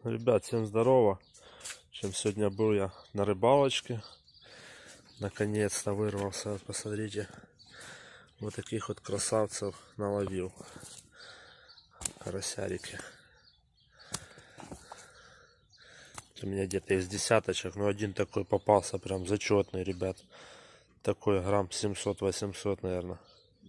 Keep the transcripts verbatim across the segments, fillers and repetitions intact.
Ребят, всем здорово. В общем, сегодня был я на рыбалочке. Наконец-то вырвался. Вот посмотрите, вот таких вот красавцев наловил. Карасярики. У меня где-то из десяточек, но один такой попался прям зачетный, ребят. Такой грамм семьсот-восемьсот, наверное.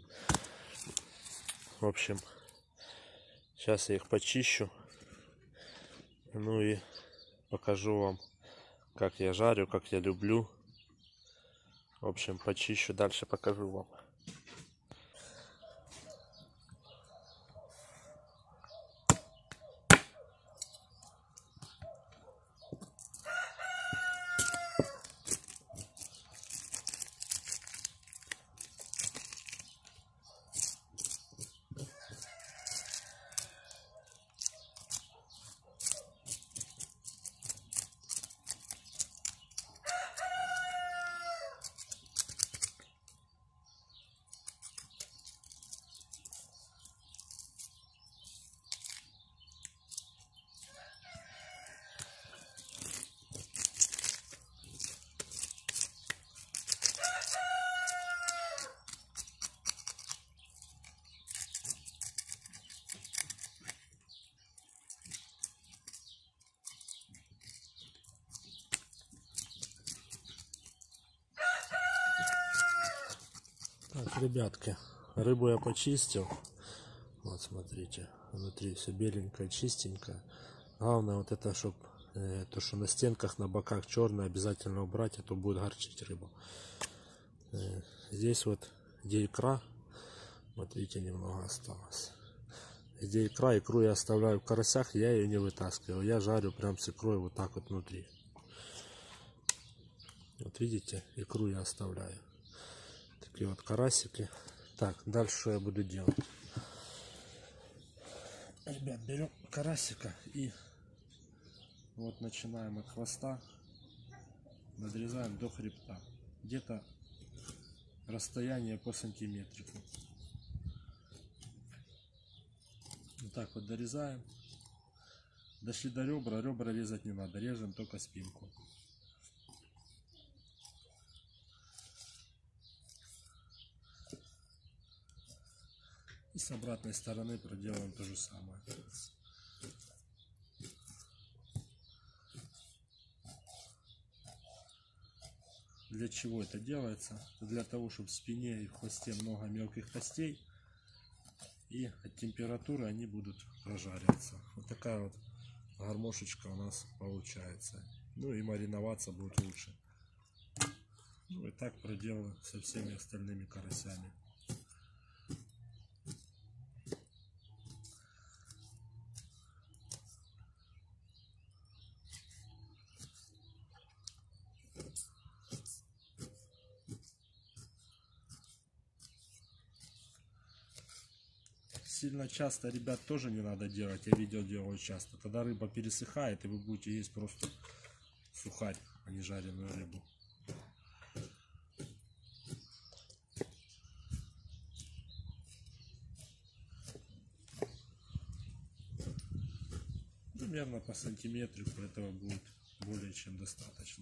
В общем, сейчас я их почищу. Ну и покажу вам, как я жарю, как я люблю. В общем, почищу, дальше покажу вам. Так, ребятки, рыбу я почистил. Вот смотрите, внутри все беленькое, чистенькое. Главное вот это, чтобы э, то, что на стенках, на боках черное, обязательно убрать, а то будет горчить рыбу. Э, здесь вот где икра, вот видите, немного осталось. Где икра, икру я оставляю в карасях, я ее не вытаскиваю. Я жарю прям с икрой вот так вот внутри. Вот видите, икру я оставляю. Такие вот карасики. Так, дальше что я буду делать? Ребят, берем карасика и вот начинаем от хвоста, надрезаем до хребта. Где-то расстояние по сантиметрику. Вот так вот дорезаем. Дошли до ребра, ребра резать не надо, режем только спинку. И с обратной стороны проделаем то же самое. Для чего это делается? Для того, чтобы в спине и в хвосте много мелких костей. И от температуры они будут прожариваться. Вот такая вот гармошечка у нас получается. Ну и мариноваться будет лучше. Ну и так проделаю со всеми остальными карасями. Сильно часто, ребят, тоже не надо делать. Я видео делаю часто. Тогда рыба пересыхает, и вы будете есть просто сухарь, а не жареную рыбу. Примерно по сантиметрику этого будет более чем достаточно.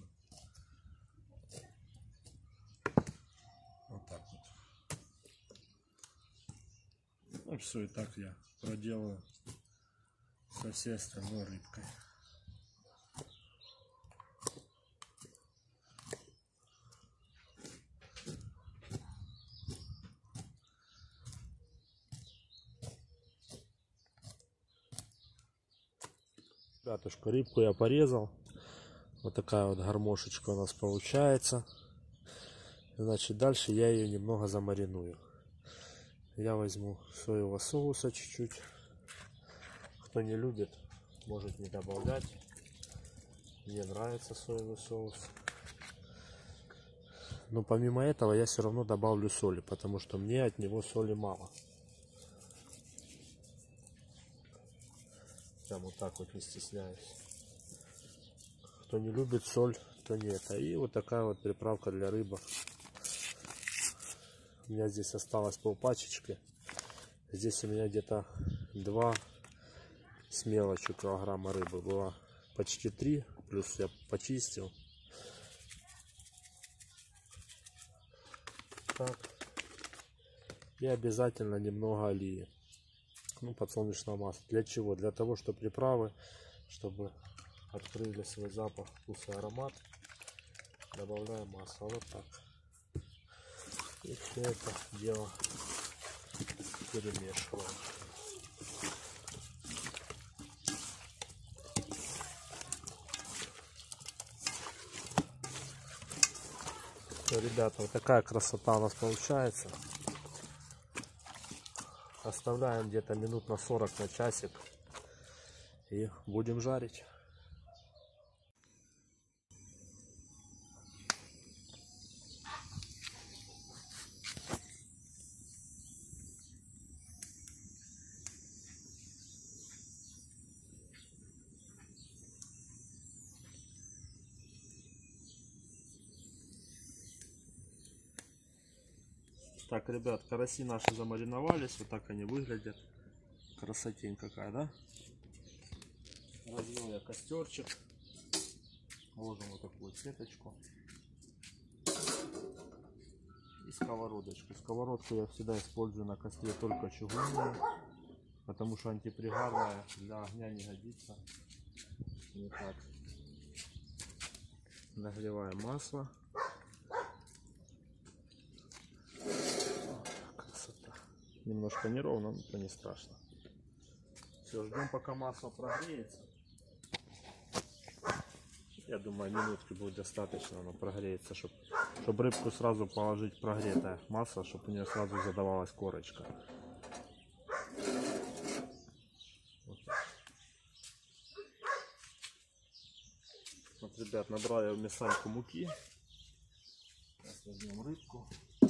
Вот так вот. Ну все, и так я проделаю со всей остальной рыбкой. Ребятушка, рыбку я порезал. Вот такая вот гармошечка у нас получается. Значит, дальше я ее немного замариную. Я возьму соевого соуса чуть-чуть. Кто не любит, может не добавлять. Мне нравится соевый соус. Но помимо этого я все равно добавлю соли, потому что мне от него соли мало. Прям вот так вот, не стесняюсь. Кто не любит соль, то не это. И вот такая вот приправка для рыбы. У меня здесь осталось полпачечки. Здесь у меня где-то два с мелочью килограмма рыбы была. почти три, плюс я почистил. Так. И обязательно немного олии. Ну, подсолнечного масла. Для чего? Для того, чтобы приправы, чтобы открыли свой запах, вкус и аромат. Добавляем масло. Вот так. И все это дело перемешиваем. Все, ребята, вот такая красота у нас получается. Оставляем где-то минут на сорок, на часик. И будем жарить. Так, ребят, караси наши замариновались. Вот так они выглядят. Красотень какая, да? Развел я костерчик. Ложим вот такую сеточку. И сковородочку. Сковородку я всегда использую на костре только чугунную. Потому что антипригарная, для огня не годится. Вот так. Нагреваем масло. Немножко неровно, но это не страшно. Все, ждем, пока масло прогреется. Я думаю, минутки будет достаточно, оно прогреется, чтобы, чтобы рыбку сразу положить в прогретое масло, чтобы у нее сразу задавалась корочка. Вот, ребят, набрал я в мешалку муки. Сейчас возьмем рыбку.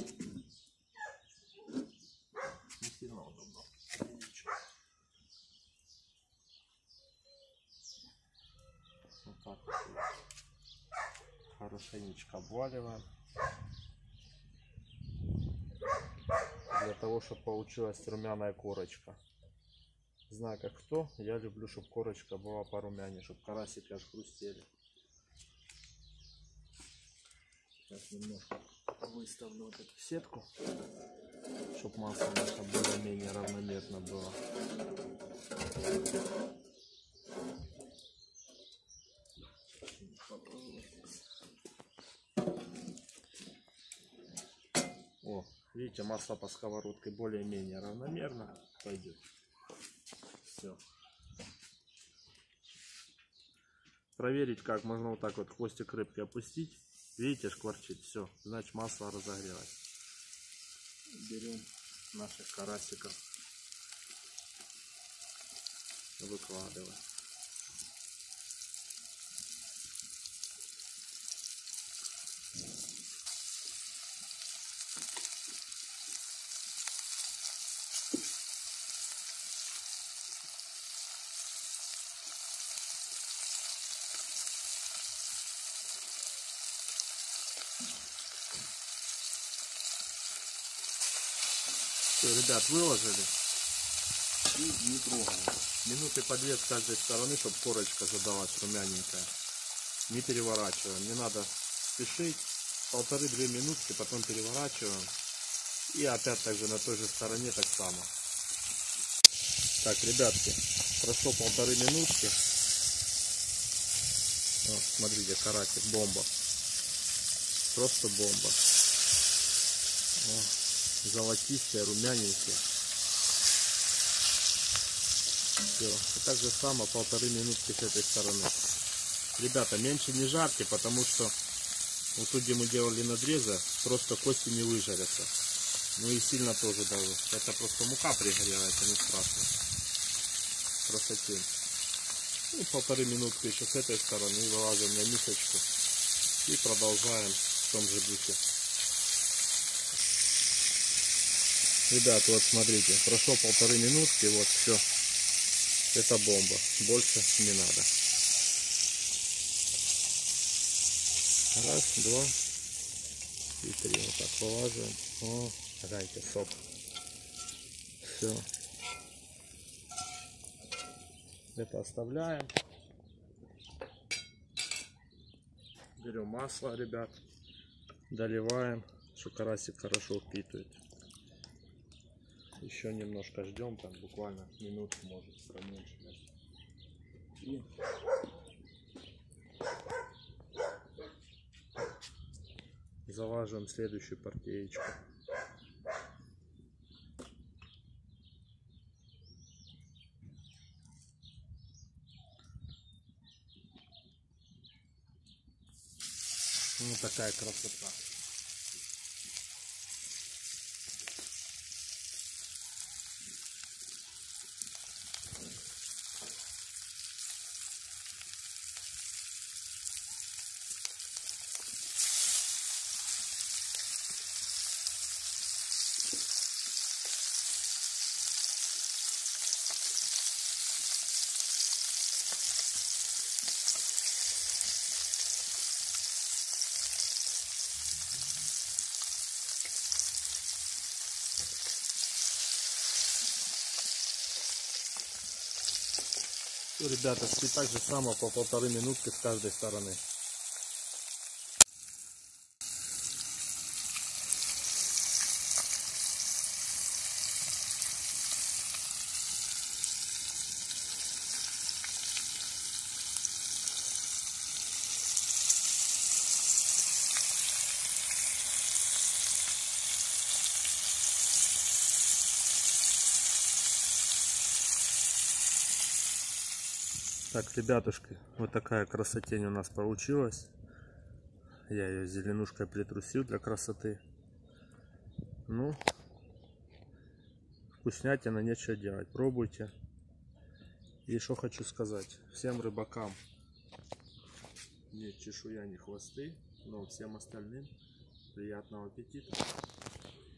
Не сильно удобно. Вот так вот. Хорошенечко обваливаем. Для того, чтобы получилась румяная корочка. Знаю как кто, я люблю, чтобы корочка была порумянее, чтобы карасики аж хрустели. Сейчас немножко выставлю вот эту сетку, чтобы масло наше более-менее равномерно было. О, видите, масло по сковородке более-менее равномерно пойдет. Все. Проверить как можно вот так вот хвостик рыбки опустить. Видите, шкварчит. Все, значит масло разогрелось. Берем наших карасиков, выкладываем. Все, ребят, выложили и не трогаем. Минуты по две с каждой стороны, чтобы корочка задалась румяненькая. Не переворачиваем, не надо спешить. Полторы-две минутки, потом переворачиваем. И опять также на той же стороне так само. Так, ребятки, прошло полторы минутки. Вот, смотрите, карасик, бомба. Просто бомба. О, золотистые, румяненькие. Все. И так же само полторы минутки с этой стороны. Ребята, меньше не жарьте, потому что вот тут, где мы делали надрезы, просто кости не выжарятся. Ну и сильно тоже даже. Это просто мука пригорела, это не страшно. Красотень. Ну, полторы минутки еще с этой стороны. Вылазим на мисочку. И продолжаем в том же духе. Ребят, вот смотрите, прошло полторы минутки, вот все. Это бомба. Больше не надо. Раз, два и три. Вот так вылаживаем. О, дайте сок. Все. Это оставляем. Берем масло, ребят, доливаем, что карасик хорошо впитывает. Еще немножко ждем, там буквально минутку, может, поменьше. И заваживаем следующую партеечку. Ну, такая красота. Все, ребята, и так же само по полторы минутки с каждой стороны. Так, ребятушки, вот такая красотень у нас получилась. Я ее зеленушкой притрусил для красоты. Ну, вкуснятина, нечего делать. Пробуйте. И что хочу сказать. Всем рыбакам нет чешуя, ни хвосты. Но всем остальным приятного аппетита.